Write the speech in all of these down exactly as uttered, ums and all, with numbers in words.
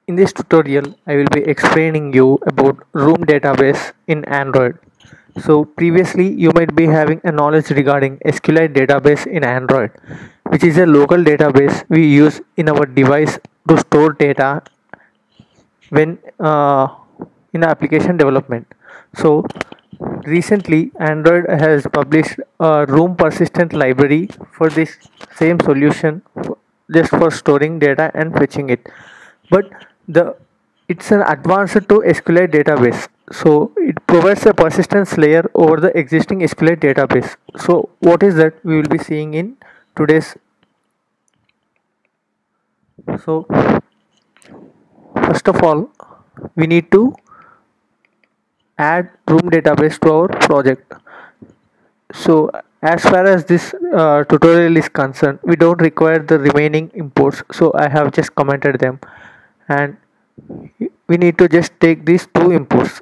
In this tutorial, I will be explaining you about Room database in Android. So previously, you might be having a knowledge regarding SQLite database in Android, which is a local database we use in our device to store data when uh, in application development. So recently, Android has published a Room persistent library for this same solution, f- just for storing data and fetching it. But the it's an advanced to SQLite database, so it provides a persistence layer over the existing SQLite database. So what is that we will be seeing in today's. So first of all, we need to add Room database to our project. So as far as this uh, tutorial is concerned, we don't require the remaining imports, so I have just commented them, and we need to just take these two imports.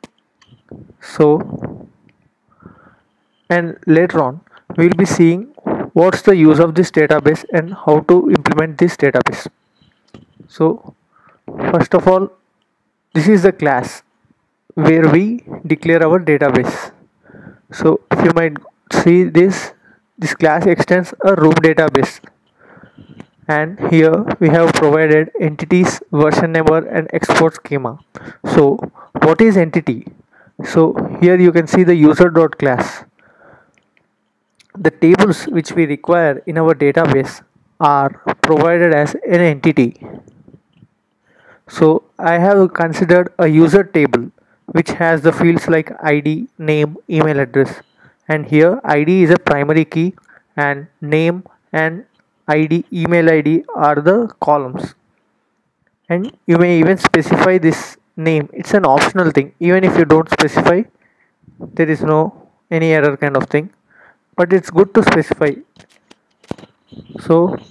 So, and later on we will be seeing what's the use of this database and how to implement this database. So first of all, this is the class where we declare our database. So if you might see this, this class extends a Room database, and here we have provided entities, version number and export schema. So what is entity? So here you can see the user dot class. The tables which we require in our database are provided as an entity. So I have considered a user table which has the fields like I D, name, email address, and here I D is a primary key and name and I D, email I D are the columns. And you may even specify this name. It's an optional thing. Even if you don't specify, there is no any error kind of thing, but it's good to specify. So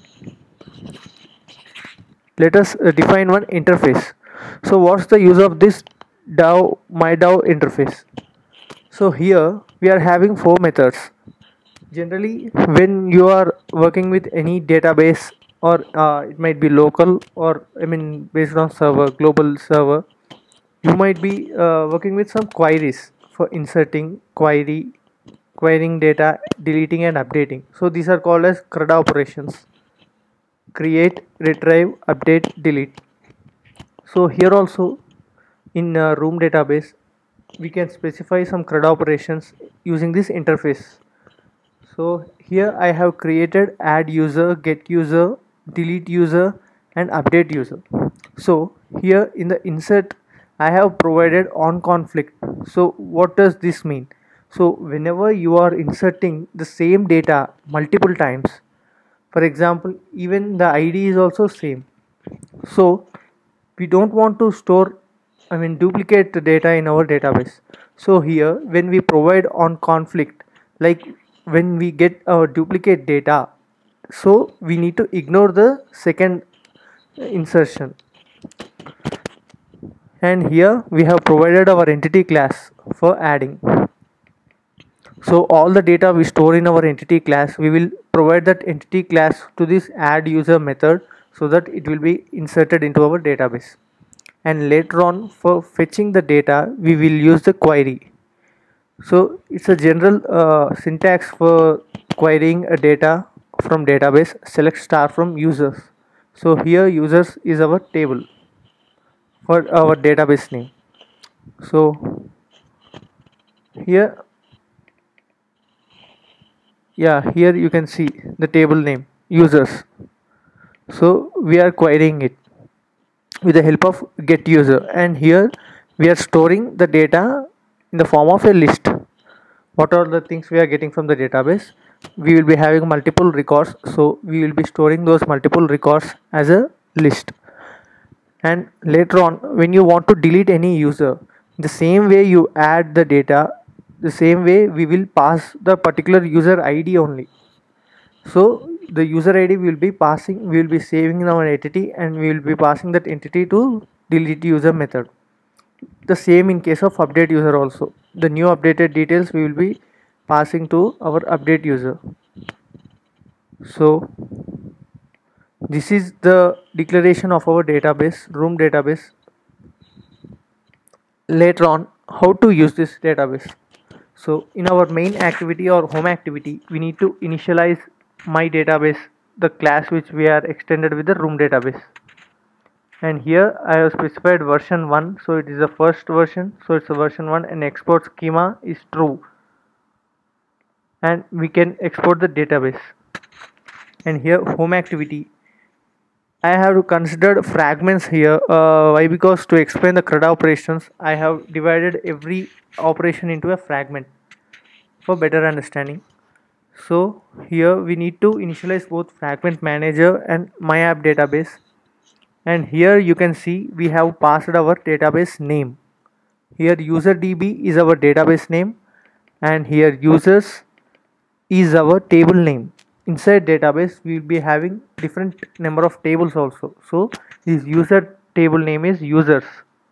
let us uh, define one interface. So what's the use of this DAO my DAO interface? So here we are having four methods. Generally, when you are working with any database, or uh, it might be local, or I mean based on server, global server, you might be uh, working with some queries for inserting query, querying data, deleting and updating. So these are called as CRUD operations: create, retrieve, update, delete. So here also in uh, Room database, we can specify some CRUD operations using this interface. So here I have created add user, get user, delete user and update user. So here in the insert I have provided on conflict. So what does this mean? So whenever you are inserting the same data multiple times, for example, even the I D is also same, so we don't want to store, I mean duplicate the data in our database. So here when we provide on conflict, like when we get our duplicate data, so we need to ignore the second insertion. And here we have provided our entity class for adding. So all the data we store in our entity class, we will provide that entity class to this add user method, so that it will be inserted into our database. And later on, for fetching the data, we will use the query. So it's a general uh, syntax for querying a data from database. Select star from users. So here users is our table for our database name. So here, yeah, here you can see the table name users. So we are querying it with the help of get user, and here we are storing the data in the form of a list. What are the things we are getting from the database? We will be having multiple records, so we will be storing those multiple records as a list. And later on, when you want to delete any user, the same way you add the data, the same way we will pass the particular user I D only. So the user I D will be passing, we will be saving in our entity, and we will be passing that entity to delete user method. The same in case of update user also. The new updated details we will be passing to our update user. So This is the declaration of our database, room database. Later on, how to use this database. So in our main activity or home activity, we need to initialize my database, the class which we are extended with the room database. And here I have specified version one, so it is the first version, so it's a version one, and export schema is true, and we can export the database. And here home activity, I have considered fragments here. Uh, why? Because to explain the CRUD operations, I have divided every operation into a fragment for better understanding. So here we need to initialize both fragment manager and my app database. And here you can see we have passed our database name. Here user D B is our database name, and here users is our table name. Inside database we will be having different number of tables also, so this user table name is users.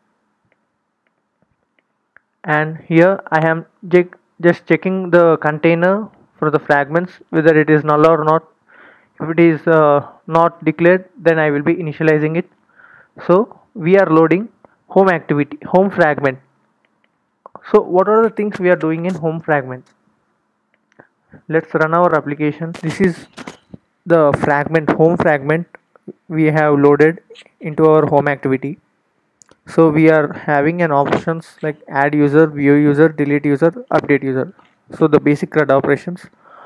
And here I am just checking the container for the fragments whether it is null or not. If it is uh, not declared, then I will be initializing it. So we are loading home activity, home fragment. So what are the things we are doing in home fragment? Let's run our application. This is the fragment, home fragment we have loaded into our home activity. So we are having an options like add user, view user, delete user, update user. So the basic CRUD operations.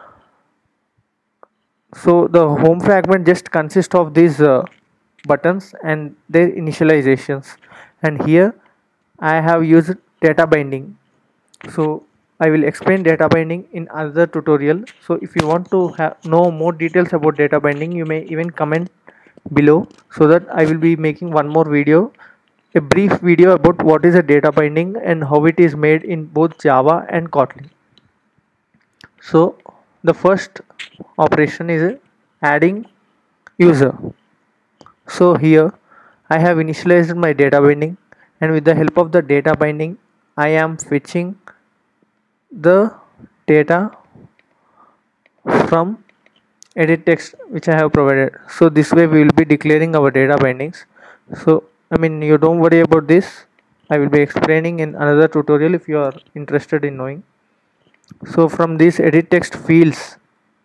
So the home fragment just consists of these uh, buttons and their initializations. And here I have used data binding. So I will explain data binding in another tutorial. So if you want to have know more details about data binding, you may even comment below, so that I will be making one more video, a brief video about what is a data binding and how it is made in both Java and Kotlin. So the first operation is adding user. So here I have initialized my data binding, and with the help of the data binding I am fetching the data from edit text which I have provided. So this way we will be declaring our data bindings. So I mean, you don't worry about this, I will be explaining in another tutorial if you are interested in knowing. So from these edit text fields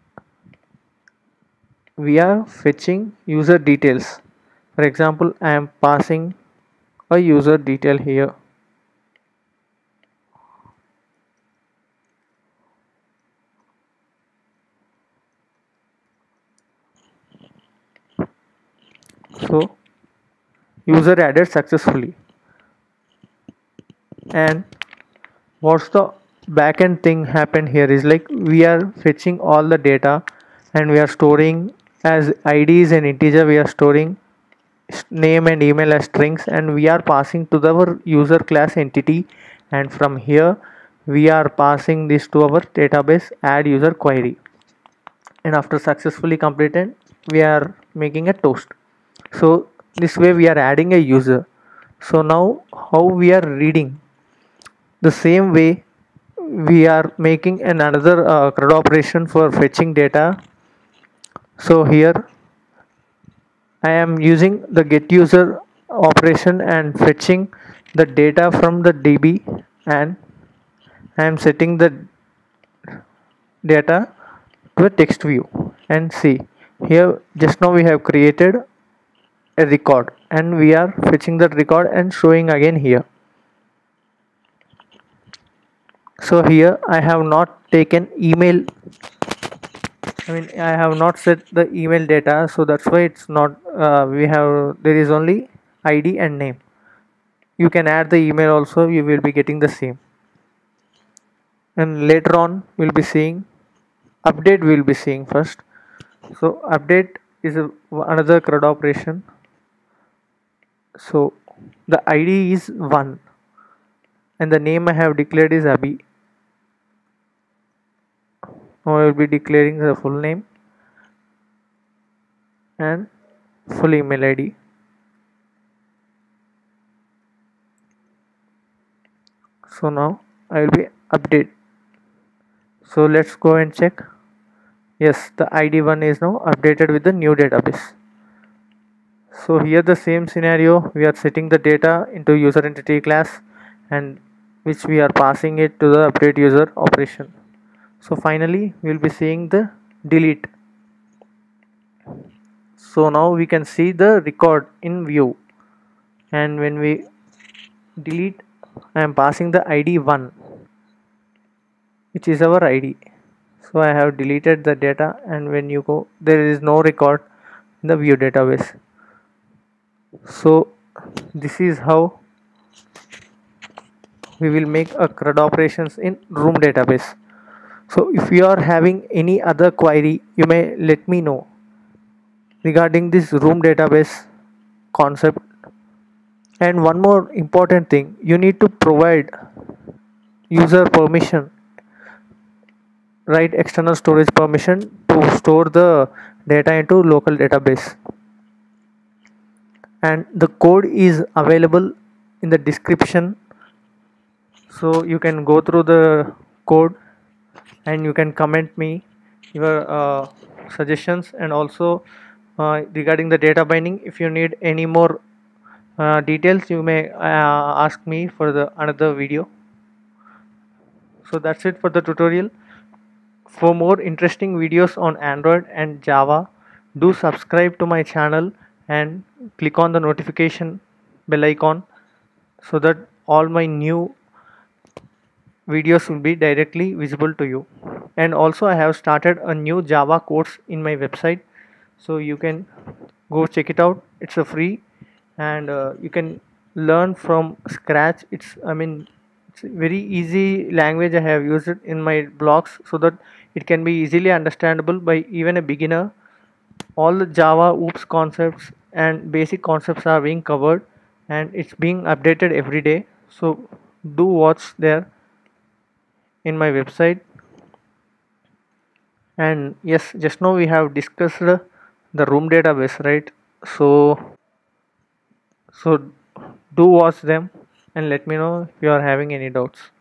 we are fetching user details. For example, I am passing a user detail here. So user added successfully. And what's the backend thing happened here is like we are fetching all the data, and we are storing as I Ds and integer, we are storing name and email as strings, and we are passing to our user class entity, and from here we are passing this to our database add user query. And after successfully completed, we are making a toast. So this way we are adding a user. So now how we are reading, the same way we are making another uh, CRUD operation for fetching data. So here I am using the get user operation and fetching the data from the D B, and I am setting the data to a text view. And see here, just now we have created a record, and we are fetching that record and showing again here. So here I have not taken email, I mean I have not set the email data, so that's why it's not uh, we have, there is only I D and name. You can add the email also, you will be getting the same. And later on we'll be seeing update, we'll be seeing first. So update is a, another CRUD operation. So the I D is one and the name I have declared is Abhi. Now I will be declaring the full name and full email I D. So now I will be update. So let's go and check. Yes, the I D one is now updated with the new database. So here the same scenario, we are setting the data into user entity class and which we are passing it to the update user operation. So finally we will be seeing the delete. So now we can see the record in view, and when we delete, I am passing the I D one, which is our I D. So I have deleted the data, and when you go, there is no record in the view database. So this is how we will make a CRUD operations in room database. So if you are having any other query, you may let me know regarding this room database concept. And one more important thing, you need to provide user permission, right, external storage permission to store the data into local database, and the code is available in the description, so you can go through the code and you can comment me your uh, suggestions, and also uh, regarding the data binding, if you need any more uh, details, you may uh, ask me for the another video. So that's it for the tutorial. For more interesting videos on Android and Java, do subscribe to my channel and click on the notification bell icon so that all my new videos will be directly visible to you. And also I have started a new Java course in my website, so you can go check it out. It's a free, and uh, you can learn from scratch. It's I mean it's a very easy language. I have used it in my blogs so that it can be easily understandable by even a beginner. All the Java oops concepts and basic concepts are being covered, and it's being updated every day, so do watch there in my website. And yes, just now we have discussed the room database, right? So so do watch them and let me know if you are having any doubts.